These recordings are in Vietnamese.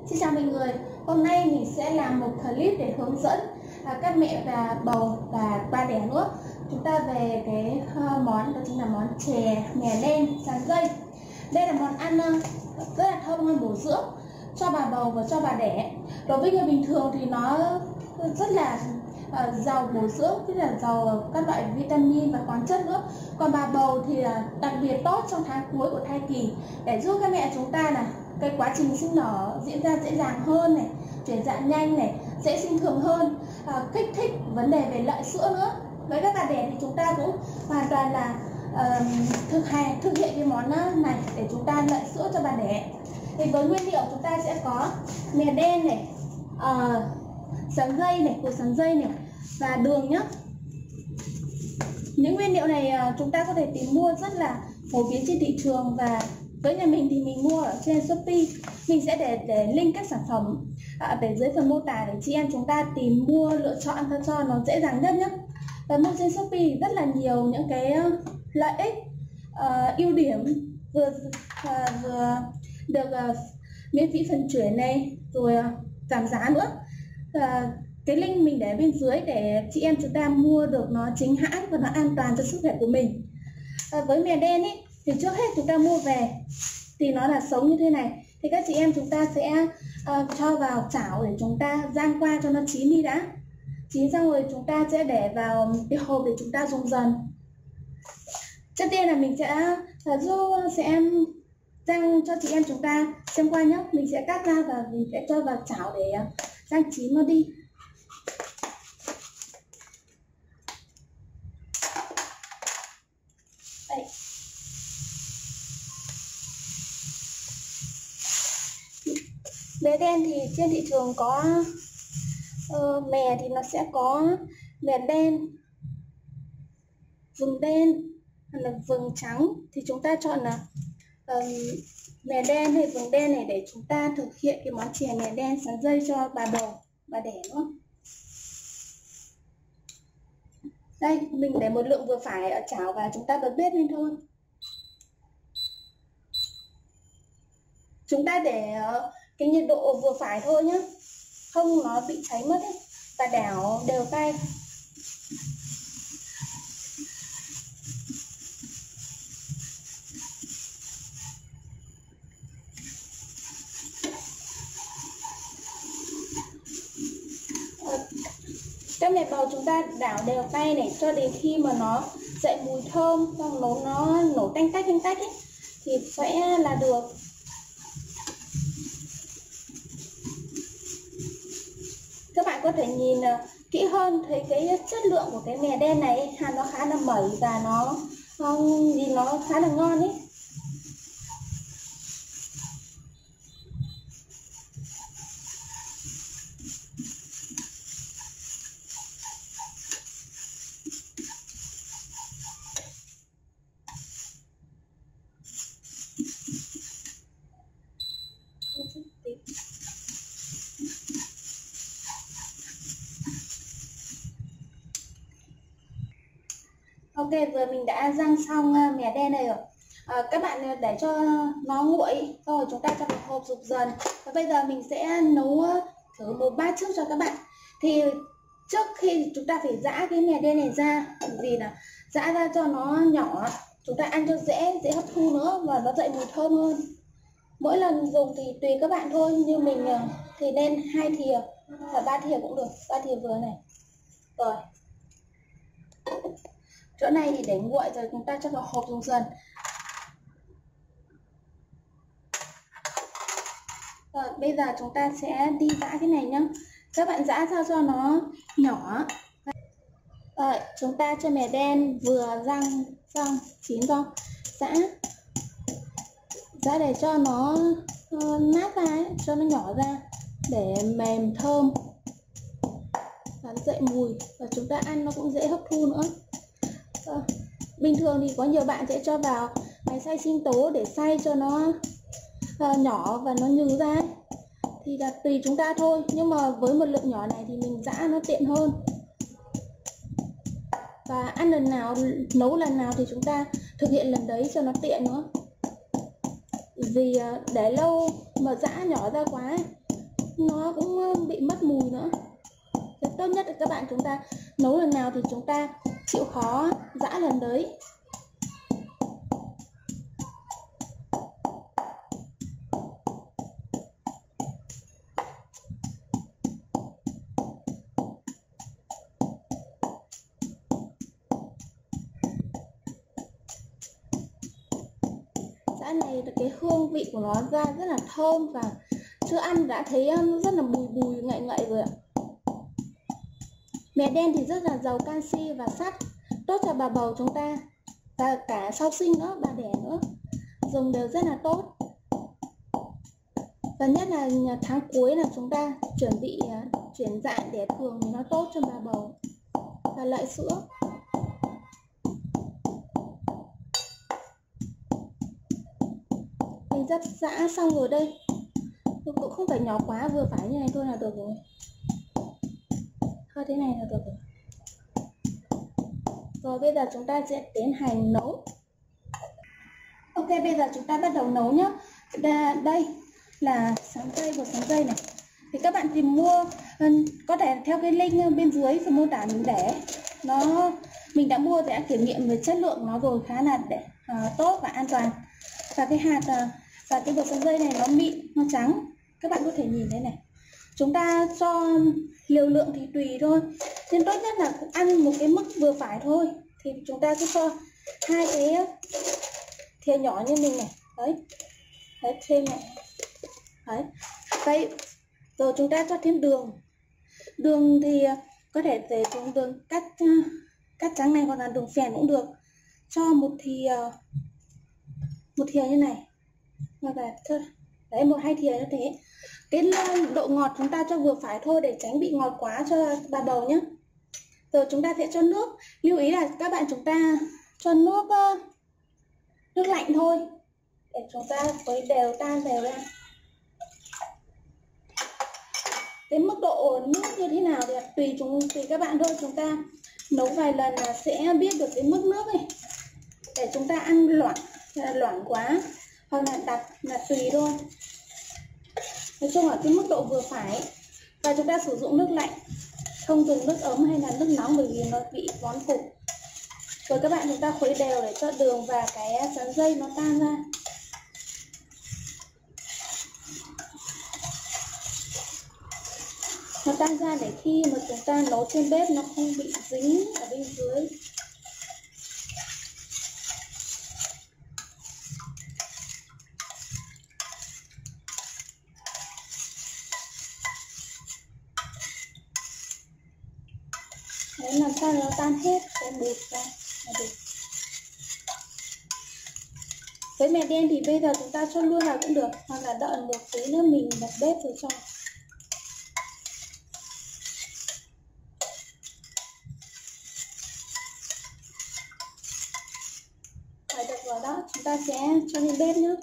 Xin chào mọi người, hôm nay mình sẽ làm một clip để hướng dẫn các mẹ và bầu và ba đẻ nữa chúng ta về cái món đó chính là món chè mè đen sắn dây. Đây là món ăn rất là thơm ngon bổ dưỡng cho bà bầu và cho bà đẻ. Đối với người bình thường thì nó rất là giàu bổ dưỡng, tức là giàu các loại vitamin và khoáng chất nữa. Còn bà bầu thì đặc biệt tốt trong tháng cuối của thai kỳ để giúp các mẹ chúng ta là cái quá trình sinh nở diễn ra dễ dàng hơn này, chuyển dạ nhanh này, dễ sinh thường hơn, kích thích vấn đề về lợi sữa nữa. Với các bà đẻ thì chúng ta cũng hoàn toàn là thực hiện cái món này để chúng ta lợi sữa cho bà đẻ. Thì với nguyên liệu chúng ta sẽ có mè đen này, sắn dây này, củ sắn dây này và đường nhé. Những nguyên liệu này chúng ta có thể tìm mua rất là phổ biến trên thị trường, và với nhà mình thì mình mua ở trên Shopee. Mình sẽ để link các sản phẩm để dưới phần mô tả để chị em chúng ta tìm mua, lựa chọn cho nó dễ dàng nhất nhé. Và mua trên Shopee thì rất là nhiều những cái lợi ích, ưu điểm, vừa được miễn phí vận chuyển này, rồi giảm giá nữa. Cái link mình để bên dưới để chị em chúng ta mua được nó chính hãng và nó an toàn cho sức khỏe của mình. Với mè đen ý, thì trước hết chúng ta mua về thì nó là sống như thế này, thì các chị em chúng ta sẽ cho vào chảo để chúng ta rang qua cho nó chín đi đã. Chín xong rồi chúng ta sẽ để vào cái hộp để chúng ta dùng dần. Trước tiên là mình sẽ rang cho chị em chúng ta xem qua nhé. Mình sẽ cắt ra và mình sẽ cho vào chảo để rang chín nó đi. Đây. Mè đen thì trên thị trường có mè thì nó sẽ có mè đen, vừng đen hay là vừng trắng, thì chúng ta chọn là mè đen hay vừng đen này để chúng ta thực hiện cái món chè mè đen sắn dây cho bà bầu, bà đẻ nữa. Đây, mình để một lượng vừa phải ở chảo và chúng ta bật bếp lên thôi. Chúng ta để cái nhiệt độ vừa phải thôi nhé, không nó bị cháy mất ấy. Và đảo đều tay. Các mẹ bầu chúng ta đảo đều tay này cho đến khi mà nó dậy mùi thơm, xong nó nổ tanh tách ấy, thì sẽ là được. Các bạn có thể nhìn kỹ hơn thấy cái chất lượng của cái mè đen này, hạt nó khá là mẩy và nó nhìn nó khá là ngon ấy. Ok, vừa mình đã rang xong mè đen này rồi. Các bạn để cho nó nguội rồi chúng ta cho vào hộp dục dần. Và bây giờ mình sẽ nấu thử một bát trước cho các bạn. Thì trước khi chúng ta phải giã cái mè đen này ra, vì là giã ra cho nó nhỏ, chúng ta ăn cho dễ hấp thu nữa và nó dậy mùi thơm hơn. Mỗi lần dùng thì tùy các bạn thôi, như mình thì nên 2 thìa và 3 thìa cũng được, 3 thìa vừa này. Rồi. Chỗ này thì để nguội rồi chúng ta cho vào hộp dùng dần. Rồi bây giờ chúng ta sẽ đi giã cái này nhá. Các bạn giã sao cho nó nhỏ. Rồi chúng ta cho mè đen vừa rang xong chín rồi, giã để cho nó nát ra ấy, cho nó nhỏ ra để mềm thơm và dậy mùi, và chúng ta ăn nó cũng dễ hấp thu nữa. Bình thường thì có nhiều bạn sẽ cho vào máy xay sinh tố để xay cho nó nhỏ và nó nhừ ra ấy. Thì là tùy chúng ta thôi, nhưng mà với một lượng nhỏ này thì mình giã nó tiện hơn. Và ăn lần nào, nấu lần nào thì chúng ta thực hiện lần đấy cho nó tiện nữa. Vì để lâu mà giã nhỏ ra quá ấy, nó cũng bị mất mùi nữa. Thế tốt nhất là các bạn chúng ta nấu lần nào thì chúng ta chịu khó giã lần đấy. Giã này cái hương vị của nó ra rất là thơm và chưa ăn đã thấy rất là bùi bùi ngậy ngậy rồi ạ. Mè đen thì rất là giàu canxi và sắt, tốt cho bà bầu chúng ta và cả sau sinh nữa, bà đẻ nữa, dùng đều rất là tốt. Và nhất là tháng cuối là chúng ta chuẩn bị chuyển dạng đẻ thường thì nó tốt cho bà bầu và lợi sữa. Mình dắt giã xong rồi đây, cũng không phải nhỏ quá, vừa phải như này thôi là được rồi. Thôi thế này là được rồi. Rồi bây giờ chúng ta sẽ tiến hành nấu. Ok, bây giờ chúng ta bắt đầu nấu nhé. Đây là sắn dây, bột sắn dây này. Thì các bạn tìm mua, có thể theo cái link bên dưới phần mô tả mình để. Mình đã mua đã kiểm nghiệm về chất lượng nó rồi, khá là tốt và an toàn. Và cái hạt và cái bột sắn dây này nó mịn, nó trắng. Các bạn có thể nhìn thấy này. Chúng ta cho liều lượng thì tùy thôi, nhưng tốt nhất là ăn một cái mức vừa phải thôi. Thì chúng ta cứ cho 2 cái thìa nhỏ như mình này, đấy thêm này, đấy. Rồi chúng ta cho thêm đường. Đường thì có thể để dùng đường cắt trắng này hoặc là đường phèn cũng được. Cho một thìa như này, hoặc là đấy 1-2 thìa như thế. Cái độ ngọt chúng ta cho vừa phải thôi để tránh bị ngọt quá cho bà bầu nhé. Rồi chúng ta sẽ cho nước. Lưu ý là các bạn chúng ta cho nước lạnh thôi để chúng ta khuấy đều, tan đều ra. Cái mức độ nước như thế nào thì tùy các bạn thôi. Chúng ta nấu vài lần là sẽ biết được cái mức nước này để chúng ta ăn loãng quá hoặc là đặc là tùy thôi. Nói chung ở cái mức độ vừa phải. Và chúng ta sử dụng nước lạnh, không dùng nước ấm hay là nước nóng bởi vì nó bị vón cục. Rồi các bạn chúng ta khuấy đều để cho đường và cái sắn dây nó tan ra. Nó tan ra để khi mà chúng ta nấu trên bếp nó không bị dính ở bên dưới. Đấy, làm sao nó tan hết cái bột ra là được. Với mè đen thì bây giờ chúng ta cho luôn vào cũng được, hoặc là đợi một tí nữa mình bật bếp rồi cho. Phải được rồi đó, chúng ta sẽ cho lên bếp nhé.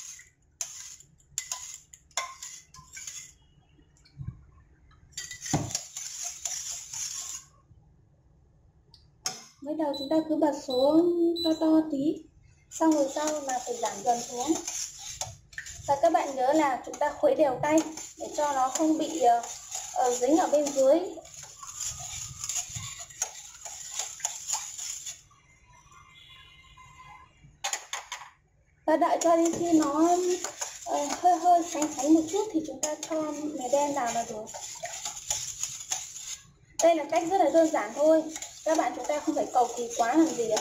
Mới đầu chúng ta cứ bật số to tí, xong rồi sau là phải giảm dần xuống. Và các bạn nhớ là chúng ta khuấy đều tay để cho nó không bị dính ở bên dưới. Và đợi cho đến khi nó hơi sánh một chút thì chúng ta cho mè đen vào là được. Đây là cách rất là đơn giản thôi. Các bạn chúng ta không phải cầu kỳ quá làm gì ạ.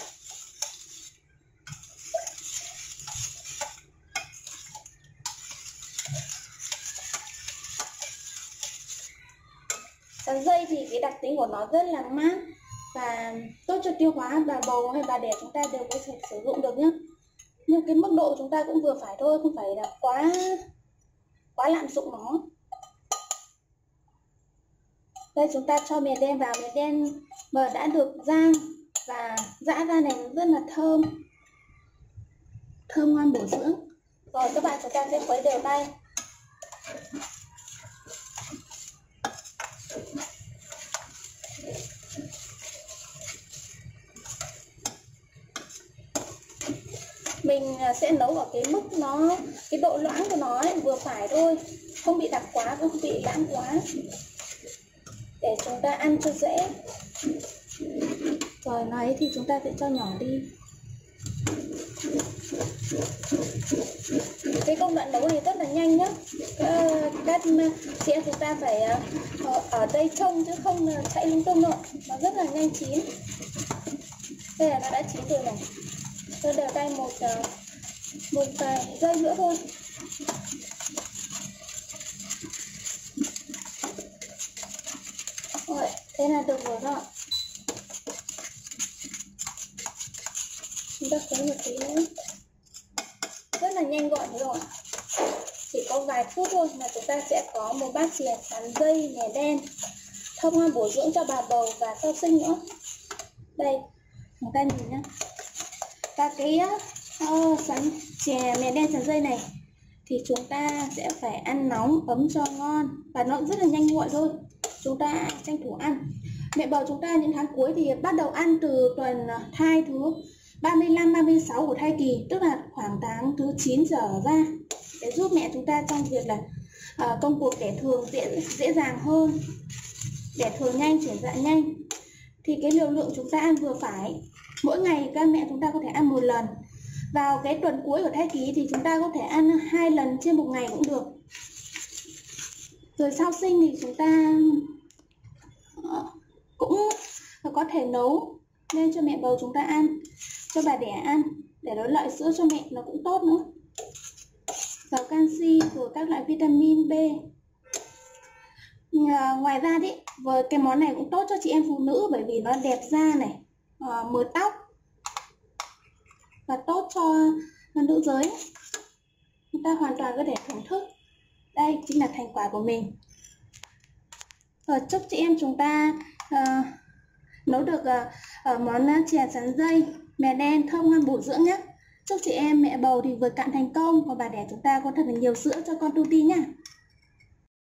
Sắn dây thì cái đặc tính của nó rất là mát và tốt cho tiêu hóa, bà bầu hay bà đẻ chúng ta đều có thể sử dụng được nhé. Nhưng cái mức độ chúng ta cũng vừa phải thôi, không phải là quá lạm dụng nó. Đây chúng ta cho mè đen vào, mè đen mà đã được rang và giã ra này rất là thơm ngon bổ dưỡng. Rồi các bạn chúng ta sẽ khuấy đều tay. Mình sẽ nấu ở cái mức cái độ loãng của nó ấy, vừa phải thôi. không bị đặc quá, cũng không bị lãng quá, để chúng ta ăn cho dễ. Rồi này thì chúng ta sẽ cho nhỏ đi. Cái công đoạn nấu này rất là nhanh nhá. Các chị em chúng ta phải ở đây trông chứ không chạy lung tung đâu. Nó rất là nhanh chín. Đây là nó đã chín rồi này. Tôi đều tay một vài giây nữa thôi. Rồi, thế là được rồi đó. Chúng ta khuấy một tí nữa. Rất là nhanh gọn rồi. Chỉ có vài phút thôi mà chúng ta sẽ có một bát chè sắn dây mè đen, thông ngon bổ dưỡng cho bà bầu và sau sinh nữa. Đây, chúng ta nhìn nhá. Và cái chè mè đen sắn dây này thì chúng ta sẽ phải ăn nóng ấm cho ngon, và nó rất là nhanh nguội thôi. Chúng ta tranh thủ ăn. Mẹ bầu chúng ta những tháng cuối thì bắt đầu ăn từ tuần thai thứ 35, 36 của thai kỳ, tức là khoảng tháng thứ 9 trở ra, để giúp mẹ chúng ta trong việc là công cuộc đẻ thường dễ dàng hơn, đẻ thường nhanh, chuyển dạ nhanh. Thì cái liều lượng chúng ta ăn vừa phải. Mỗi ngày các mẹ chúng ta có thể ăn một lần. Vào cái tuần cuối của thai kỳ thì chúng ta có thể ăn 2 lần trên một ngày cũng được. Rồi sau sinh thì chúng ta cũng có thể nấu lên cho mẹ bầu chúng ta ăn, cho bà đẻ ăn, để nó lợi sữa cho mẹ, nó cũng tốt nữa. Giàu canxi rồi các loại vitamin B. Ngoài ra đấy, với cái món này cũng tốt cho chị em phụ nữ, bởi vì nó đẹp da này, mượt tóc, và tốt cho nữ giới. Chúng ta hoàn toàn có thể thưởng thức. Đây chính là thành quả của mình. Chúc chị em chúng ta nấu được món chè sắn dây mè đen thơm ngon bổ dưỡng nhé. Chúc chị em mẹ bầu thì vừa cạn thành công, và bà đẻ chúng ta có thật là nhiều sữa cho con tuti nhá.